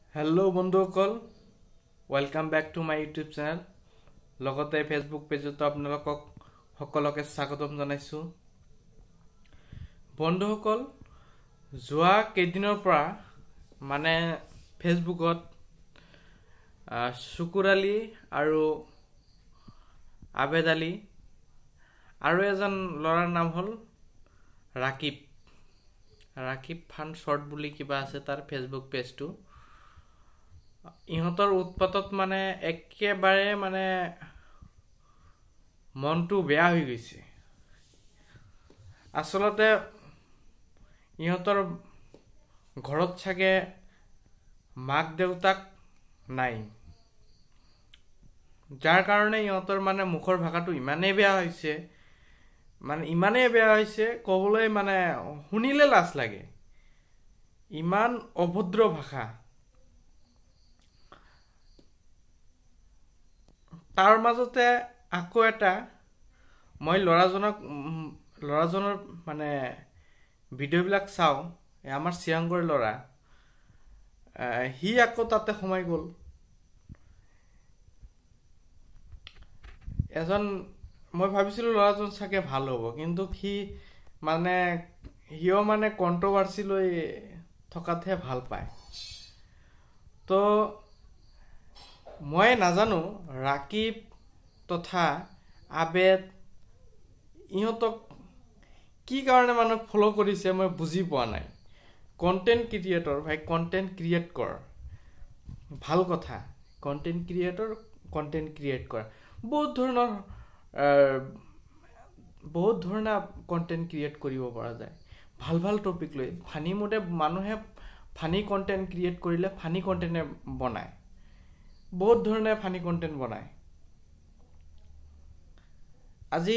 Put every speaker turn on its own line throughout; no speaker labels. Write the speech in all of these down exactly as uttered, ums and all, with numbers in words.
Hello বন্ধুসকল welcome back to my YouTube channel লগতে Facebook পেজতো আপোনালোকক সকলোকে স্বাগতম জনাইছো বন্ধুসকল যোৱা কেইদিনৰ পৰা মানে ফেসবুকত শুকুৰালি আৰু আবেদালি আৰু এজন লৰাৰ নাম হল ৰাকিব ৰাকিব ফান শৰ্ট বুলি কিবা আছে তাৰ ফেসবুক পেজটো ইহঁতৰ উৎপাতত মানে একেবাৰে মানে মনটো বেয়া হৈ গৈছে আসলতে ইহঁতৰ ঘৰত ছাগে মাক দেউতাক নাই যাৰ কাৰণে ইহঁতৰ মানে মুখৰ ভাষাটো ইমানেই বেয়া হৈছে মানে ইমানেই বেয়া হৈছে কবলৈ মানে শুনিলে লাজ লাগে ইমান অভদ্ৰ ভাষা তাৰ মাজতে আকৌ এটা মই লৰাজনক লৰাজনৰ মানে ভিডিও বিলাক চাও আমাৰ সিয়াংগৰ লৰা হি আকৌ তাতে সময় গল এজন মই ভাবিছিলো লৰাজন ছাগে ভাল হ'ব কিন্তু হি মানে হিও মানে কন্ট্ৰোভাৰ্সি লৈ থকাতে ভাল পায় তো মই নাজানো ৰাকিব তথা আবেদ ইহঁতক কি কাৰণে মানুহ ফলো কৰিছে মই বুজি পোৱা নাই কন্টেন্ট ক্ৰিয়েটৰ ভাই কন্টেন্ট ক্ৰিয়েট কৰ ভাল কথা কন্টেন্ট ক্ৰিয়েটৰ কন্টেন্ট ক্ৰিয়েট কৰ বহুত ধৰণৰ বহুত ধৰণৰ কন্টেন্ট ক্ৰিয়েট কৰিব পৰা যায় ভাল ভাল টপিক লৈ ফানি মোডে মানুহে ফানি কন্টেন্ট ক্ৰিয়েট কৰিলে ফানি কন্টেন্ট বনায় বহুত ধৰণে ফানি কন্টেন্ট বনায় আজি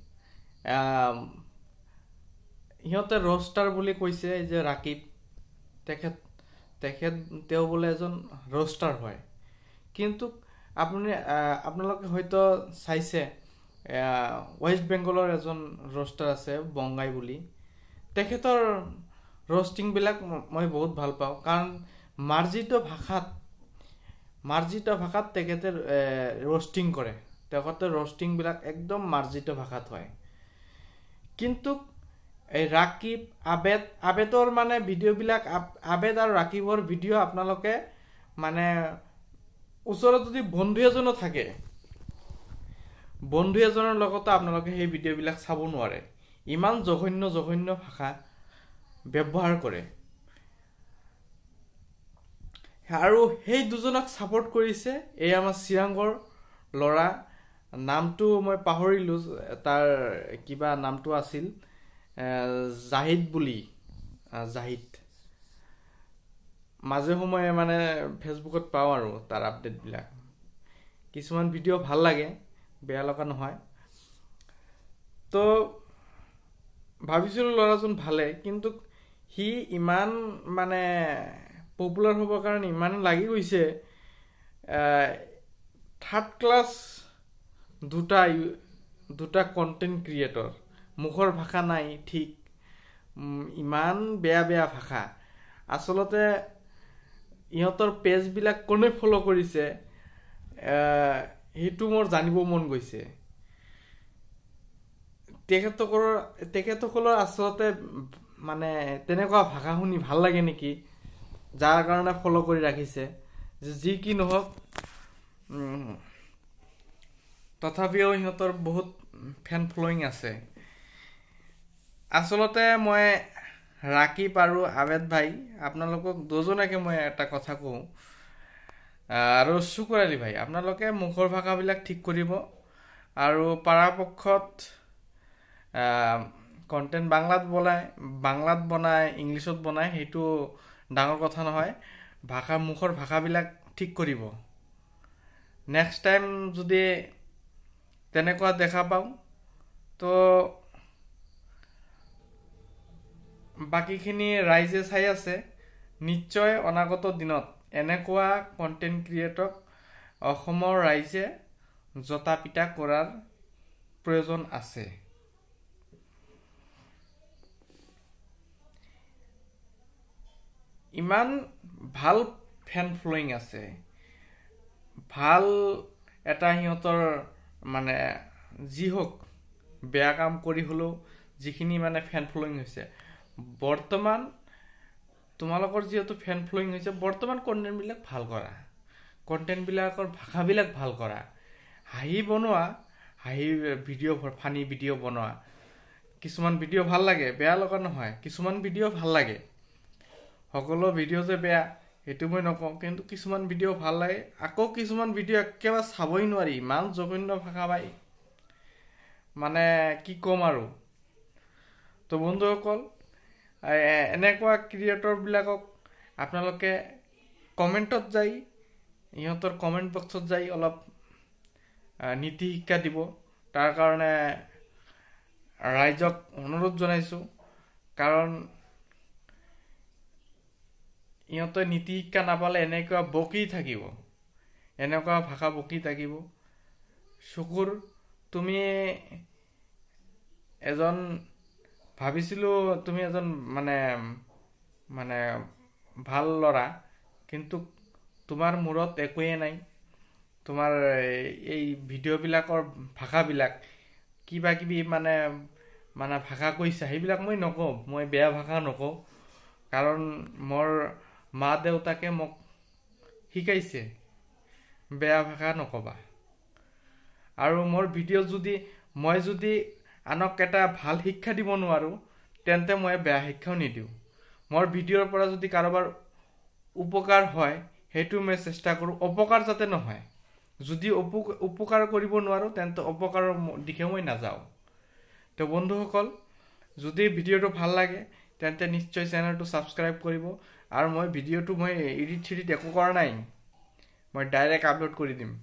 ইহঁতে ৰস্টাৰ বুলি কৈছে যে ৰাকিব তেখেত তেখেত তেওঁ বলে এজন ৰস্টাৰ হয় কিন্তু আপুনি আপোনালোকে হয়তো চাইছে ওয়েস্ট বেংগলৰ এজন ৰস্টাৰ আছে বংগাই বুলি তেখেতৰ ৰস্টিং বিলাক মই বহুত ভাল পাওঁ কাৰণ মাৰ্জিত ভাষাত মাৰ্জিত ভাষাত তেখেতে রোস্টিং কৰে তেখেতে রোস্টিং বিলাক একদম মাৰ্জিত ভাষাত হয় কিন্তু এই ৰাকিব আবেদ আবেদৰ মানে ভিডিও বিলাক আবেদ আৰু ৰাকিবৰ ভিডিও আপোনালোকে মানে ওচৰত যদি বন্ধু এজনো থাকে বন্ধু এজনৰ লগত আপোনালোকে সেই ভিডিও বিলাক চাব নোৱাৰে ইমান জঘন্য জঘন্য ভাষা ব্যৱহাৰ কৰে আৰু সেই দুজনক সাপোৰ্ট কৰিছে এই আমাৰ সিয়াংগৰ লৰা নামটো মই পাহৰিলো তাৰ কিবা নামটো আছিল জাহিদ বুলি জাহিদ মাজে সময়ে মানে ফেসবুকত পাও আৰু তাৰ আপডেট বিলাক কিছুমান ভিডিও ভাল লাগে বেয়া লগা নহয় তো ভাবিছিলো লৰাজন ভালে কিন্তু হি ইমান মানে পপুলাৰ হ'বৰ কাৰণে ইমান লাগি গৈছে থাৰ্ড ক্লাস দুটা দুটা কন্টেন্ট ক্ৰিয়েটৰ মুখৰ ভাষা নাই ঠিক ইমান বেয়া বেয়া ভাষা আসলতে ইহঁতৰ পেজ বিলাক কোনে ফলো কৰিছে হেতু মোৰ জানিব মন গৈছে তেখেতসকলৰ তেখেতসকলৰ আসলতে মানে তেনেকুৱা ভাষা শুনি ভাল লাগে নেকি যাৰ কাৰণে ফলো কৰি ৰাখিছে যি কি নহওক তথাপিও ইহঁতৰ বহুত ফ্যান ফলোইং আছে আসলতে মই ৰাকিব আৰু আবেদ ভাই আপোনালোকক দুজনকে মই এটা কথা কওঁ আৰু শুকুৰালি ভাই আপোনালোকে মুখৰ ভাষাবিলাক ঠিক কৰিব আৰু পৰাপক্ষত কন্টেন্ট বাংলাত বনায় বাংলাত বনায় ইংলিছত বনায় হেতু ডাঙৰ কথা নহয় ভাষা মুখৰ ভাষাবিলাক ঠিক কৰিব নেক্সট টাইম যদি তেনেকুৱা দেখা পাও তো বাকিখিনি ৰাইজে চাই আছে নিশ্চয় অনাগত দিনত এনেকুৱা কন্টেন্ট ক্ৰিয়েটক অসমৰ ৰাইজে জতা পিটা কৰাৰ প্ৰয়োজন আছে ইমান ভাল ফেন ফ্লয়িং আছে, ভাল এটা সিহঁতৰ মানে যি হওক বেয়া কাম কৰি হ'লেও যিখিনি মানে ফেন ফ্লয়িং হৈছে, বৰ্তমান তোমালোকৰ যিহেতু ফেন ফ্লয়িং হৈছে, বৰ্তমান কণ্টেণ্টবিলাক ভাল কৰা, কণ্টেণ্টবিলাকৰ ভাষাবিলাক ভাল কৰা, হাঁহি বনোৱা, হাঁহি ভিডিঅ' ফানি ভিডিঅ' বনোৱা। কিছুমান ভিডিঅ' ভাল লাগে, বেয়া লগা নহয়, কিছুমান ভিডিঅ' ভাল লাগে। সকলো ভিডিঅ' যে বেয়া সেইটো মই নকওঁ, কিন্তু কিছুমান ভিডিঅ' ভাল লাগে। আকৌ কিছুমান ভিডিঅ' একেবাৰে চাবই নোৱাৰি, ইমান জঘন্য ভাষা পাই, মানে কি ক'ম আৰু। তো বন্ধুসকল, এনেকুৱা ক্ৰিয়েটৰবিলাকক আপোনালোকে কমেণ্টত যাই, ইহঁতৰ কমেণ্ট বক্সত যাই অলপ নীতি শিক্ষা দিব। তাৰ কাৰণে ৰাইজক অনুৰোধ জনাইছোঁ, কাৰণ ইহঁতে নীতি শিক্ষা নাপালে এনেকুৱা বকি থাকিব, এনেকুৱা ভাষা বকি থাকিব। চকুৰ তুমি এজন ভাবিছিলোঁ তুমি এজন মানে মানে ভাল ল'ৰা, কিন্তু তোমাৰ মূৰত একোৱেই নাই। তোমাৰ এই ভিডিঅ'বিলাকৰ ভাষাবিলাক কিবা কিবি মানে মানে ভাষা কৈছা, সেইবিলাক মই নকওঁ, মই বেয়া ভাষা নকওঁ, কাৰণ মোৰ মা দেউতাকে মোক শিকাইছে বেয়া ভাষা নকবা। আৰু মোৰ ভিডিঅ' যদি মই যদি আনক এটা ভাল শিক্ষা দিব নোৱাৰোঁ, তেন্তে মই বেয়া শিক্ষাও নিদিওঁ। মোৰ ভিডিঅ'ৰ পৰা যদি কাৰোবাৰ উপকাৰ হয়, সেইটো মই চেষ্টা কৰোঁ, অপকাৰ যাতে নহয়। যদি উপকাৰ কৰিব নোৱাৰোঁ, তেন্তে অপকাৰৰ দিশে মই নাযাওঁ। তো বন্ধুসকল, যদি ভিডিঅ'টো ভাল লাগে তেন্তে নিশ্চয় চেনেলটো ছাবস্ক্ৰাইব কৰিব। আৰু মই ভিডিঅ'টো মই এডিট চেডিট একো কৰা নাই, মই ডাইৰেক্ট আপলোড কৰি দিম।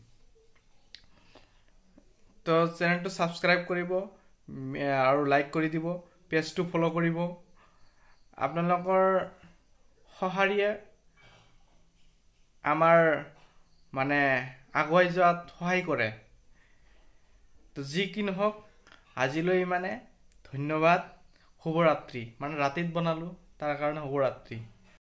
তো চেনেলটো ছাবস্ক্ৰাইব কৰিব আৰু লাইক কৰি দিব, পেজটো ফ'ল' কৰিব। আপোনালোকৰ সঁহাৰিয়ে আমাৰ মানে আগুৱাই যোৱাত সহায় কৰে। তো যি কি নহওক, আজিলৈ মানে ধন্যবাদ, শুভৰাত্ৰি। মানে ৰাতিত বনালোঁ, তাৰ কাৰণে শুভৰাত্ৰি।